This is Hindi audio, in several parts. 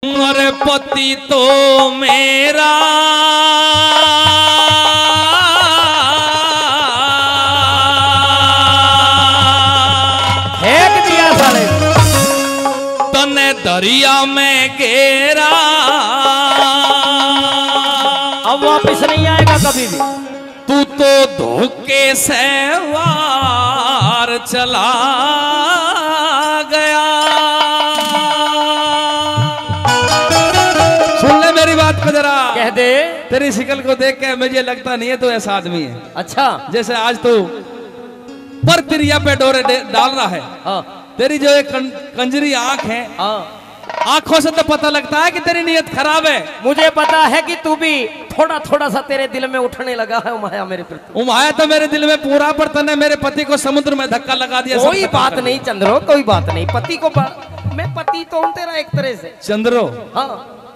अरे पति तो मेरा फेंक दिया साले, तने दरिया में घेरा, अब वापस नहीं आएगा कभी भी। तू तो धोखे से वार चला गया। सुन ले मेरी बात को जरा, कह दे। तेरी शिकल को देख के मुझे लगता नहीं है तो ऐसा आदमी है। अच्छा, जैसे आज तू पर तिरिया पे डोरे डाल रहा है। हाँ तेरी जो एक कंजरी आंख है, हाँ, आंखों से तो पता लगता है कि तेरी नीयत खराब है। मुझे पता है कि तू भी थोड़ा थोड़ा सा तेरे दिल में उठने लगा है माया मेरे प्रति। उमाया तो मेरे दिल में पूरा, पर तने मेरे पति को समुद्र में धक्का लगा दिया। कोई बात नहीं चंद्रो, कोई बात नहीं। पति को मैं पति तो हूं तेरा एक तरह से। चंद्रो, हाँ,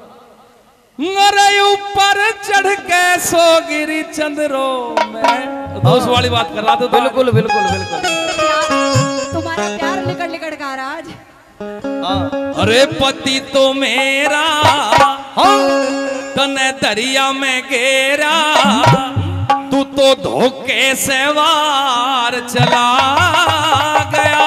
अरे ऊपर चढ़ के सो गिरी चंद्रो, मैं दोस्त वाली बात कर रहा था। बिल्कुल बिल्कुल बिल्कुल। तुम्हारा प्यार लिकड़ लिकड़ का राज। हाँ, अरे पति तो मेरा, हाँ, तने दरिया में घेरा, तू तो धोखे से वार चला गया।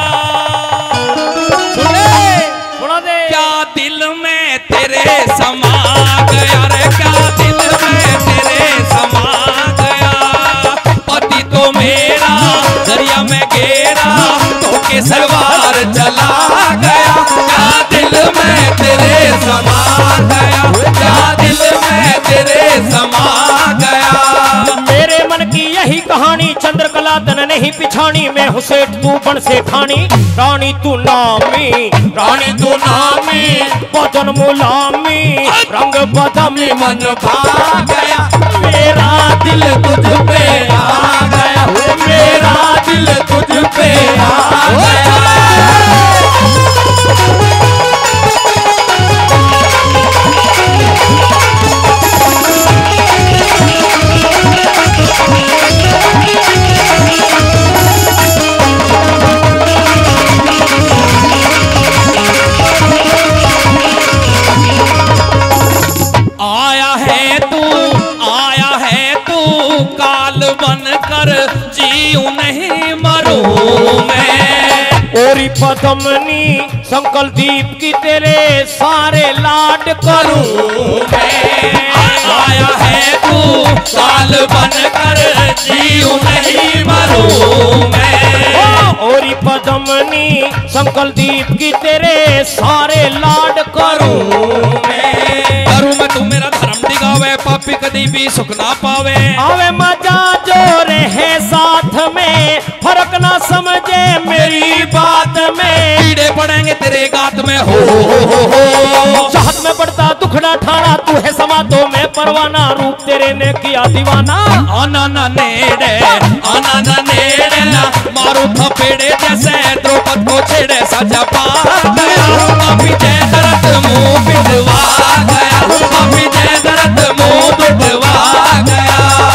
सुने, सुना दे। क्या दिल में तेरे समा गया रे, क्या दिल में तेरे समा गया। पति तो मेरा दरिया में घेरा, धोखे से वार चला गया। क्या दिल में तेरे समा गया, क्या दिल में तेरे समा गया। मेरे मन की यही कहानी, चंद्रकला तन नहीं पिछानी। मैं हुसेठ तू बन से खानी, रानी तू नामी, रानी तू नामी, बदन मुलामी, रंग बदमी मन भा गया। मेरा दिल तुझ पे आ गया, मेरा दिल तुझ पे आ गया। जीऊं नहीं मरूं मैं। ओरी पदमनी संकल दीप की तेरे सारे लाड करूं मैं। आया है तू काल बनकर, जीऊं नहीं मरूं मैं। ओरी पदमनी संकल दीप की तेरे सारे लाड करूं मैं। करूं मैं तू मेरा धर्म दिखावे, पापी कभी भी सुख ना पावे। आवे मजा जो रहे साथ में, फर्क ना समझे मेरी बात में। कीड़े पड़ेंगे तेरे गात में, हो। चाहत में पड़ता दुखड़ा ठाना, तू है समा तो मैं परवाना। रूप तेरे ने किया दीवाना। आना ना नेड़े, आना ना नेड़े ना, मारू थपेड़े जैसे द्रौपद को छेड़े। सजा पा गया, पापी जय दर्द मुंह पिटवा गया, पापी जय दर्द मुंह पिटवा गया।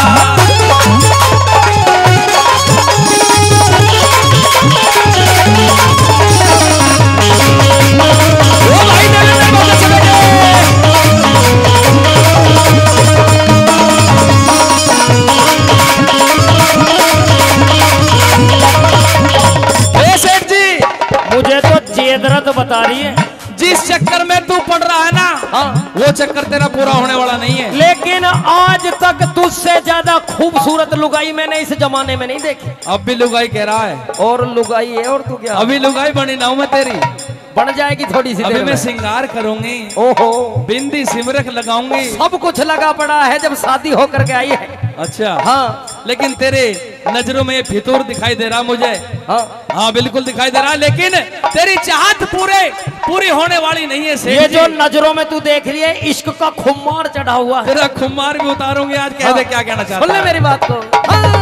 मुझे तो जेदरत बता रही है। जिस चक्कर में तू पड़ रहा है ना, हाँ, वो चक्कर तेरा पूरा होने वाला नहीं है। लेकिन आज तक तुझसे ज्यादा खूबसूरत लुगाई मैंने इस जमाने में नहीं देखी। अब भी लुगाई कह रहा है, और लुगाई है, और तू क्या? अभी लुगाई बनी ना हूं मैं तेरी, बन जाएगी थोड़ी सी अभी देर मैं में। सिंगार करूंगी, ओहो, बिंदी सिमरक लगाऊंगी, सब कुछ लगा पड़ा है जब शादी होकर के आई है। अच्छा हाँ, लेकिन तेरे नजरों में ये फितूर दिखाई दे रहा मुझे। हाँ, हाँ बिल्कुल दिखाई दे रहा, लेकिन तेरी चाहत पूरी होने वाली नहीं है। ये जो नजरों में तू देख रही है, इश्क का खुमार चढ़ा हुआ है। तेरा खुमार भी उतारूंगी आज। कह दे क्या कहना चाहता सुन ले है। मेरी बात को।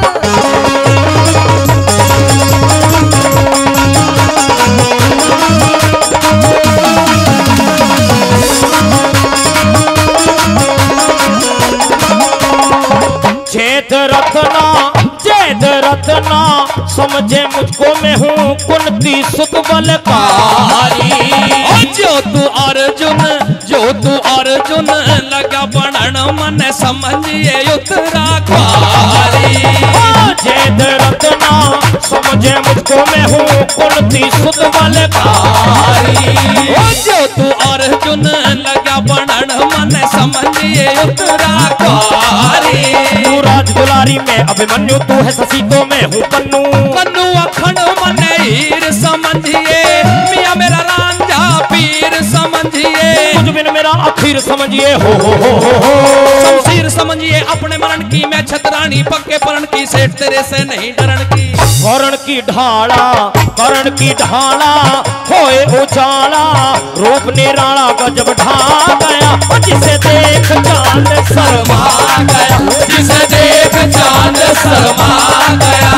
जेद रत्ना समझे मुझको, मैं हूँ कुंती सुत बलकारी। जो तू अर्जुन जो तू अर्जुन लगा बनन मन समझिए उतरा ख्वारी। जेद रत्ना समझे मुझको मैं हूँ कुलती सुध बलकारी। जो तू अर्जुन लगा बनन मन समझिए उतरा ख्वारी। तू राज दुलारी में अभिमन्यु तू है शशि तो मैं हूँ कन्नू। कन्नू अखंड मन हीर समझिए मियाँ मेरा रांझा पीर समझिए। मुझ बिन मेरा अखीर समझिए हो शमशीर समझिए अपने मरण की मैं छतरानी पक्के परण की सेठ तेरे से नहीं डरण की। करण की ढाला होए उजाला रूप निराला गजब ढा गया। जिसे देख चांद शर्मा गया। जिसे देख चांद शर्मा गया।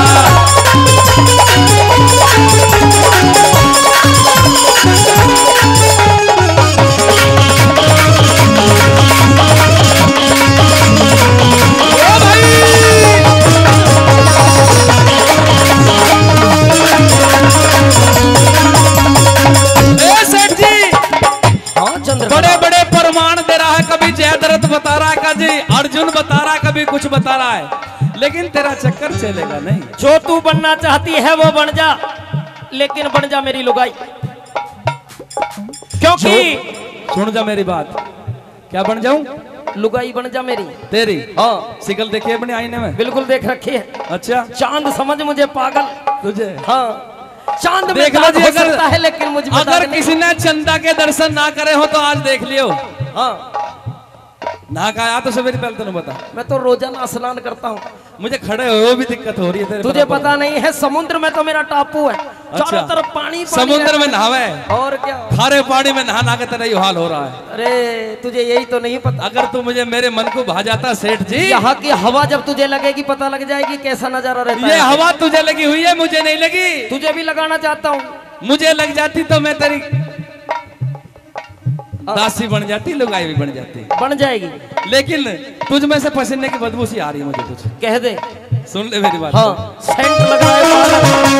बड़े बड़े प्रमाण दे रहा है, कभी जयद्रथ बता रहा है, कभी अर्जुन बता रहा है, कभी कुछ बता रहा है, लेकिन तेरा चक्कर चलेगा नहीं। जो तू बनना चाहती है वो बन जा, लेकिन बन जा मेरी लुगाई। क्योंकि सुन जा मेरी बात, क्या बन जाऊं? लुगाई बन जा मेरी। तेरी? हाँ। शिकल देखी है अपने आईने में? बिल्कुल देख रखी है। अच्छा। चांद समझ मुझे पागल तुझे? हाँ। चांद में देख लो जी, हो सकता है लेकिन मुझे अगर किसी ने चंदा के दर्शन ना करे हो तो आज देख लियो। हाँ। ना कहा तो सवेरे पहले तो बता। मैं तो रोजाना स्नान करता हूँ। मुझे खड़े हो भी दिक्कत हो रही है। तुझे पता नहीं है समुद्र में तो मेरा टापू है। अच्छा। चारों तरफ पानी समुद्र में नहावे और क्या, खारे पानी में नहा के तेरा ये हाल हो रहा है। अरे तुझे यही तो नहीं पता। अगर तू मुझे मेरे मन को भा जाता सेठ जी। यहाँ की हवा जब तुझे लगेगी पता लग जाएगी कैसा नजारा रहता है। ये हवा तुझे लगी हुई है, मुझे नहीं लगी। तुझे भी लगाना चाहता हूँ। मुझे लग जाती तो मैं तेरी दासी बन जाती, लुगाई भी बन जाती। बन जाएगी, लेकिन तुझ में से पसीने की बदबू सी आ रही है मुझे कुछ। कह दे। सुन ले मेरी बात। हाँ। सेंट लग रहा है।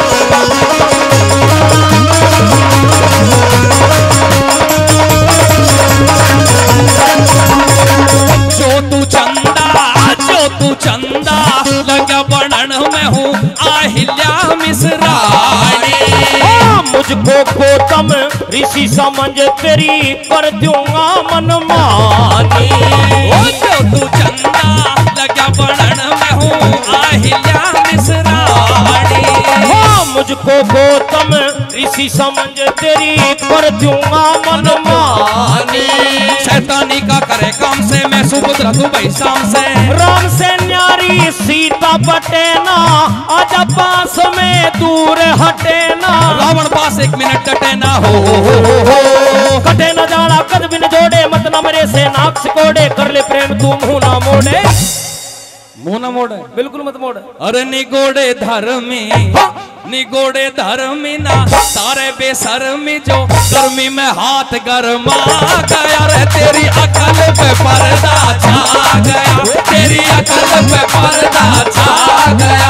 जो तू चंदा लगा बनन में हूँ आहिल्या मिश्राणी। मुझको गौतम ऋषि समझ तेरी कर दूंगा मनमानी। जो तू चंदा लगा बनन में हूँ आहिल्या मिश्राणी। मुझको गौतम ऋषि समझ तेरी कर दूंगा मनमानी। शैतानी का करे काम से मैं सुपुत्र तू भाई शाम से। राम से न्यारी सीता बटेना आजा पास में दूर हटेना। रावण पास 1 मिनट डटेना हो कटे न जाना कद बिन जोड़े मत न मरे से नाक सिकोड़े कर ले प्रेम तू मुंह ना मोड़े। मुंह ना मोड़े? बिल्कुल मत मोड़। अरे निगोड़े धर्मी निगोड़े धर्मी ना तारे बेशर्मी जो गर्मी में हाथ गरमा गया रे। तेरी अकल पे पर्दा छा गया, तेरी अकल पे पर्दा छा गया।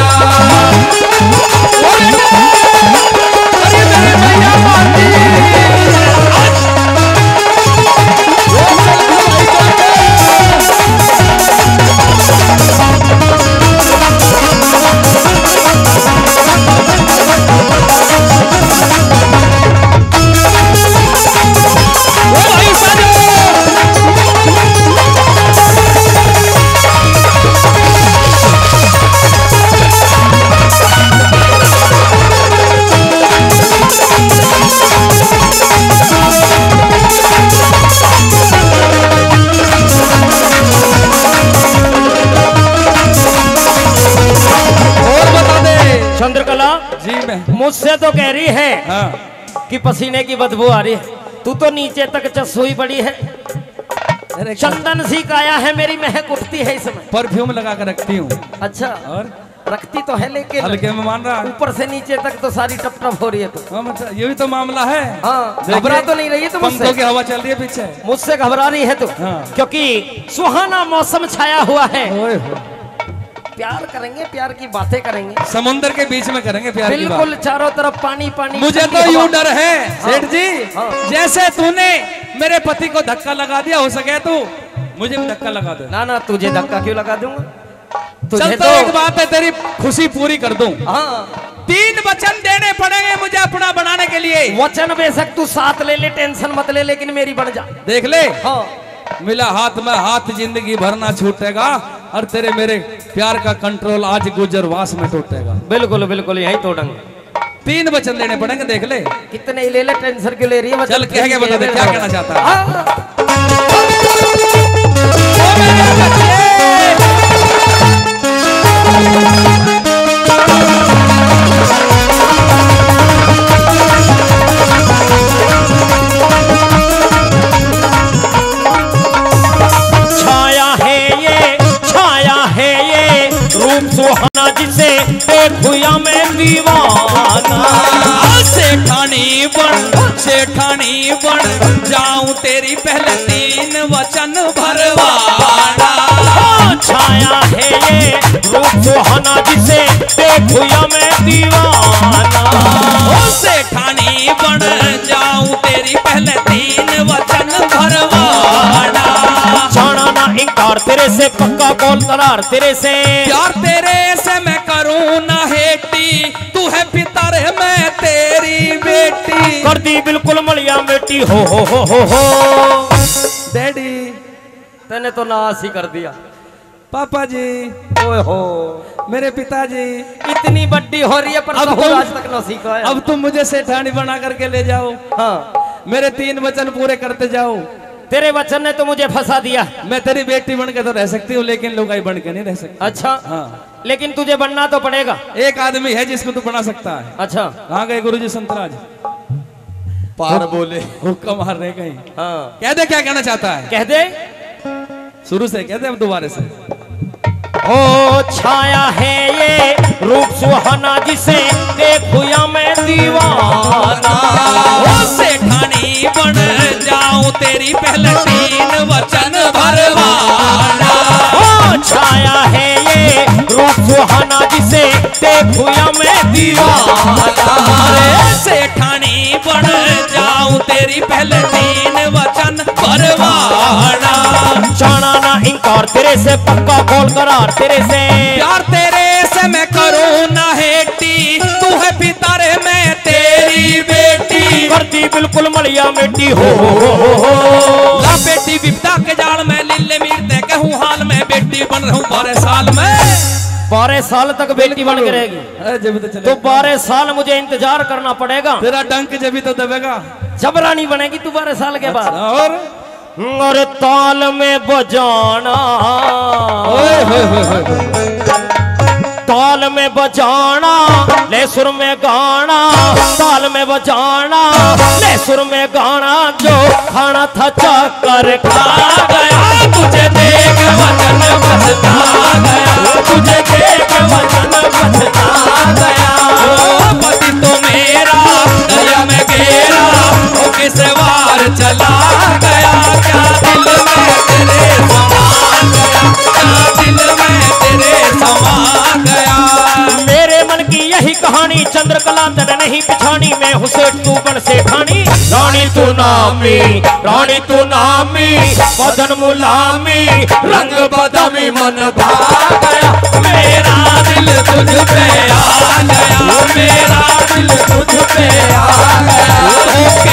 अरे मेरे भैया चंद्रकला जी मैं मुझसे तो कह रही है हाँ। कि पसीने की बदबू आ रही है। तू तो नीचे तक चसूई पड़ी है। चंदन सी काया है मेरी, महक उठती है इसमें। परफ्यूम लगा कर रखती हूँ। अच्छा। और रखती तो है लेकिन हल्के में मान रहा है। ऊपर से नीचे तक तो सारी टप टप हो रही है। तो हाँ, ये भी तो मामला है। हाँ, घबरा तो नहीं रही है? तो पंखों की हवा चल रही है पीछे। मुझसे घबरा रही है तो हाँ। क्योंकि सुहाना मौसम छाया हुआ है। ओए प्यार करेंगे, प्यार की बातें करेंगे, समुद्र के बीच में करेंगे प्यार की बात। बिल्कुल चारों तरफ पानी पानी। मुझे तो यूं डर है सेठ जी, हाँ। जैसे तूने मेरे पति को धक्का लगा दिया, हो सके तो मुझे भी धक्का लगा दे। ना ना, तुझे धक्का क्यों लगा दूंगा? चल तुझे तो एक बात है, तेरी खुशी पूरी कर दूं। हाँ, 3 वचन देने पड़ेंगे मुझे अपना बनाने के लिए। वचन बेशक तू साथ ले ले, टेंशन मत ले, लेकिन मेरी बन जा। देख ले, हाँ, मिला हाथ में हाथ, जिंदगी भर ना छूटेगा, और तेरे मेरे प्यार का कंट्रोल आज गुजरवास में टूटेगा। बिल्कुल बिल्कुल, यही तोड़ेंगे। 3 वचन लेने पड़ेंगे, देख ले। कितने ही ले ले, टेंशन क्यों ले रही है? चल कह के बता दे क्या कहना चाहता है। हाँ। सुहाना जिसे देखुया मैं दीवाना, सेठानी बन जाऊं तेरी पहले 3 वचन भरवाना। छाया है ये रूप सुहाना जिसे देखुया मैं दीवाना, सेठानी बन जाऊं तेरी पहले 3 वचन भरवाना। जाना ना इनकार तेरे से, पक्का कौल करार तेरे से, प्यार तेरे से मैं करूं ना हेटी, तू है पिता रे मैं तेरी बेटी। कर दी बिल्कुल मलिया बेटी, हो डैडी तने तो नाश ही कर दिया। पापा जी, ओए हो मेरे पिताजी, इतनी बड्डी हो रही है पर अब सहूर आज तक न सीखा है। अब तुम मुझे सेठानी बना करके ले जाओ। हाँ, मेरे 3 वचन पूरे करते जाओ। तेरे वचन ने तो मुझे फंसा दिया। मैं तेरी बेटी बन के तो रह सकती हूँ, लेकिन लुगाई बन के नहीं रह सकती। अच्छा, हाँ, लेकिन तुझे बनना तो पड़ेगा। एक आदमी है जिसको तू बना सकता है। अच्छा, कहाँ गए गुरुजी संतराज? पार बोले, हुक्का मार रहे कहीं। हाँ, कह दे क्या कहना चाहता है। कह दे, शुरू से कह दे, अब दोबारा से। ओ छाया है ये रूप सुहाना जिसे देखुया मैं दीवाना, सेठानी बन जाऊं तेरी पहले 3 वचन भरवाना। ओ छाया है ये रूप सुहाना जिसे देखुया मैं दीवाना, सेठानी बन जाऊं तेरी पहले 3 वचन भरवाना। जाना ना इनकार तेरे से, पक्का कौल करार तेरे से, प्यार तेरे से मैं करूं ना हेटी, तू है पिता रे मैं तेरी बेटी। करती बिल्कुल मलिया बेटी, हो ला बेटी विपदा के जाल में लीले मीरते कहूं हाल में, बेटी बन रहूं 12 साल में। 12 साल तक बेटी बन के रहेगी? जब तो चले तो 12 साल मुझे इंतजार करना पड़ेगा। तेरा डंक जब तो दबेगा, जबरानी बनेगी तू 12 साल के बाद। और ताल में बजाना, ताल में बजाना, ले सुर में गाना, ताल में बजाना, ले सुर में गाना, जो खाना था चाकर खा गया, तुझे देख वचन बचता गया, तुझे देख वचन बचता गया। पति तो मेरा दरिया में घेरा, वो किस वार चला गया, क्या दिल में तेरे समा गया, क्या दिल में तेरे समा गया। मेरे मन की यही कहानी, चंद्रकला तन नहीं पिछानी, मैं हुसैन तू बन से खानी, रानी तू नामी, रानी तू नामी, बदन मुलामी, रंग बदमी, मन भाग गया, मेरा दिल तुझ पे आ गया, मेरा दिल तुझ पे आ गया।